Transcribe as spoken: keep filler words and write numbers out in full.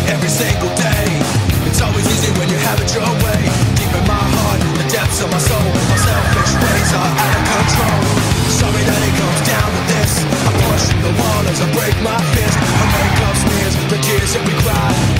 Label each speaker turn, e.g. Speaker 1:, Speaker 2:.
Speaker 1: every single day. It's always easy when you have it your way. Deep in my heart, the depths of my soul, my selfish ways are out of control. Sorry that it comes down to this. I push the wall as I break my fist. I make up smears, the tears that we cry.